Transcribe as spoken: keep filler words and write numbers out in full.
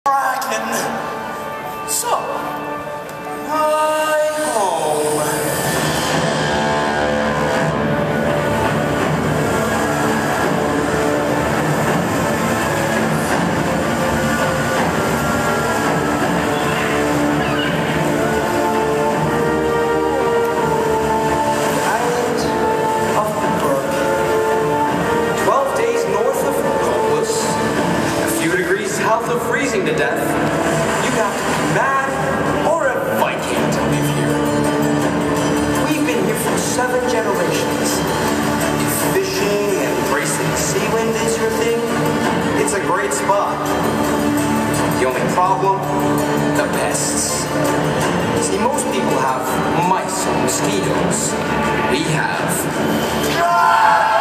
Kraken. So, hi home. Island of Brook. Twelve days north of hopeless. A few degrees south of freezing to death. You'd have to be mad or a Viking to live here. We've been here for seven generations. If fishing and bracing sea wind is your thing, it's a great spot. The only problem? The pests. See, most people have mice or mosquitoes. We have...